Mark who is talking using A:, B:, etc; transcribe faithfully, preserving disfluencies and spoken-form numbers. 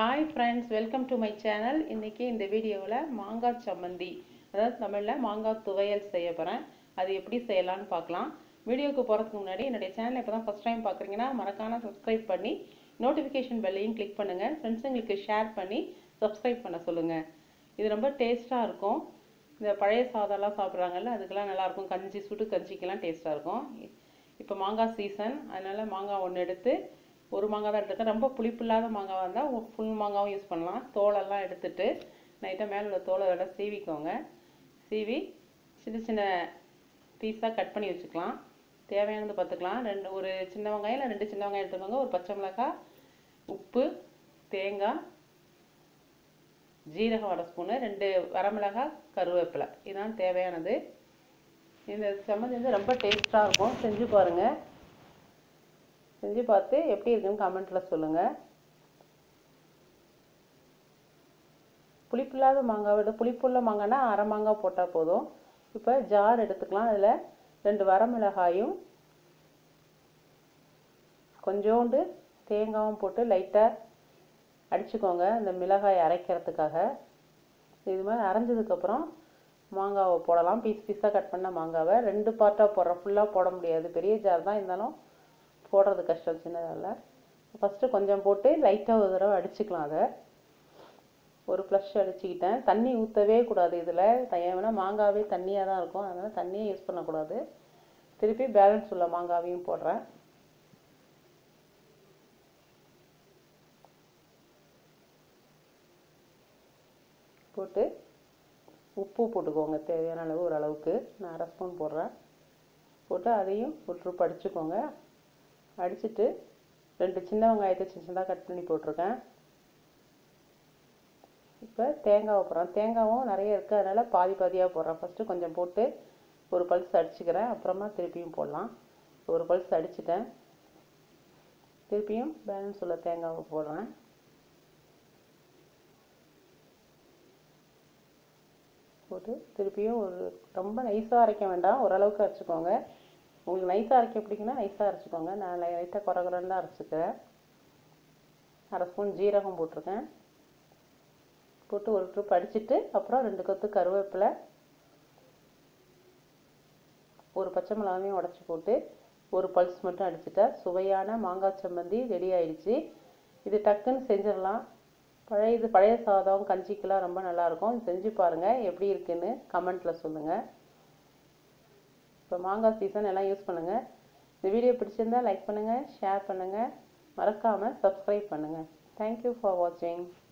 A: Hi friends, welcome to my channel. இன்றைக்கி இந்த வீடியோவில் மாங்காய் சம்மந்தி, அதாவது தமிழில் மாங்காய் துவையல் செய்ய போகிறேன். அது எப்படி செய்யலான்னு பார்க்கலாம். வீடியோவுக்கு போகிறதுக்கு முன்னாடி என்னுடைய சேனலை இப்போ தான் ஃபஸ்ட் டைம் பார்க்குறீங்கன்னா மறக்காம சப்ஸ்கிரைப் பண்ணி நோட்டிஃபிகேஷன் பெல்லையும் கிளிக் பண்ணுங்கள். ஃப்ரெண்ட்ஸுங்களுக்கு ஷேர் பண்ணி சப்ஸ்கிரைப் பண்ண சொல்லுங்கள். இது ரொம்ப டேஸ்ட்டாக இருக்கும். இந்த பழைய சாதம்லாம் சாப்பிட்றாங்கல்ல, அதுக்கெல்லாம் நல்லாயிருக்கும். கஞ்சி சுடு கஞ்சிக்கெல்லாம் டேஸ்ட்டாக இருக்கும். இப்போ மாங்காய் சீசன், அதனால் மாங்காய் ஒன்று எடுத்து ஒரு மாங்காய் தான் எடுத்துருக்கேன். ரொம்ப புளிப்பு இல்லாத மாங்காவாக இருந்தால் ஃபுல் மாங்காவும் யூஸ் பண்ணலாம். தோலெல்லாம் எடுத்துட்டு நைட்டாக மேலே உள்ள தோலை எல்லாம் சீவிக்கோங்க. சீவி சின்ன சின்ன பீஸாக கட் பண்ணி வச்சுக்கலாம். தேவையானது பார்த்துக்கலாம். ரெண்டு ஒரு சின்ன வெங்காயம் இல்லை ரெண்டு சின்ன வெங்காயம் எடுத்துக்கோங்க. ஒரு பச்சை மிளகாய், உப்பு, தேங்காய், ஜீரகம் அரை ஸ்பூனு, ரெண்டு வரமிளகாய், கருவேப்பிலை, இதுதான் தேவையானது. இந்த சம்மந்தி வந்து ரொம்ப டேஸ்ட்டாக இருக்கும். செஞ்சு பாருங்கள். செஞ்சு பார்த்து எப்படி இருக்குன்னு கமெண்ட்டில் சொல்லுங்கள். புளிப்பில்லாத மாங்காய் விட புளிப்புள்ள மாங்காய்னா அரை மாங்காய் போட்டால் போதும். இப்போ ஜார் எடுத்துக்கலாம். அதில் ரெண்டு வரமிளகாயும் கொஞ்சோண்டு தேங்காயும் போட்டு லைட்டாக அடிச்சுக்கோங்க, இந்த மிளகாய் அரைக்கிறதுக்காக. இது மாதிரி அரைஞ்சதுக்கப்புறம் மாங்காவை போடலாம். பீஸ் பீஸாக கட் பண்ண மாங்காவை ரெண்டு பார்ட்டாக போடுறோம். ஃபுல்லாக போட முடியாது, பெரிய ஜார் தான், இருந்தாலும் போடுறது கஷ்டம் சின்னதால். ஃபஸ்ட்டு கொஞ்சம் போட்டு லைட்டாக ஒரு தடவை அடிச்சுக்கலாம். அதை ஒரு ப்ளஷ் அடிச்சுக்கிட்டேன். தண்ணி ஊற்றவே கூடாது இதில். ஏன்னா மாங்காவே தண்ணியாக தான் இருக்கும், அதனால் தண்ணியே யூஸ் பண்ணக்கூடாது. திருப்பி பேலன்ஸ் உள்ள மாங்காவையும் போடுறேன். போட்டு உப்பு போட்டுக்கோங்க தேவையான அளவு, ஒரு அளவுக்கு. நான் அரை ஸ்பூன் போடுறேன். போட்டு அதையும் ஒரு ட்ரிப் அடிச்சுக்கோங்க. அடிச்சுட்டு ரெண்டு சின்ன வெங்காயத்தை சின்ன சின்னதாக கட் பண்ணி போட்டிருக்கேன். இப்போ தேங்காவை போடுறேன். தேங்காவும் நிறைய இருக்குது, அதனால் பாதி பாதியாக போடுறேன். ஃபஸ்ட்டு கொஞ்சம் போட்டு ஒரு பல்ஸ் அடிச்சுக்கிறேன், அப்புறமா திருப்பியும் போடலாம். ஒரு பல்ஸ் அடிச்சுட்டேன். திருப்பியும் பேலன்ஸ் உள்ள தேங்காவை போடுறேன். போட்டு திருப்பியும் ஒரு ரொம்ப நைஸாக அரைக்க வேண்டாம், ஓரளவுக்கு அரைச்சிக்கோங்க. உங்களுக்கு நைஸாக அரைக்க பிடிக்குன்னா நைஸாக அரைச்சிக்கோங்க. நான் லைட்டாக குறை குறைன்னு தான் அரைச்சிக்கிறேன். அரை ஸ்பூன் ஜீரகம் போட்டிருக்கேன். போட்டு ஒரு ட்ரிப் அடிச்சுட்டு அப்புறம் ரெண்டு கொத்து கருவேப்பிலை, ஒரு பச்சை மிளகாயும் உடச்சி போட்டு ஒரு பல்ஸ் மட்டும் அடிச்சுட்டா சுவையான மாங்காய் சம்மந்தி ரெடி ஆயிடுச்சு. இது டக்குன்னு செஞ்சிடலாம். பழைய இது பழைய சாதம் கஞ்சிக்கெல்லாம் ரொம்ப நல்லாயிருக்கும். செஞ்சு பாருங்கள், எப்படி இருக்குன்னு கமெண்ட்டில் சொல்லுங்கள். இப்போ மாங்காய் சீசன் எல்லாம் யூஸ் பண்ணுங்கள். இந்த வீடியோ பிடிச்சிருந்தால் லைக் பண்ணுங்கள், ஷேர் பண்ணுங்கள், மறக்காமல் சப்ஸ்கிரைப் பண்ணுங்கள். தேங்க்யூ ஃபார் வாட்சிங்.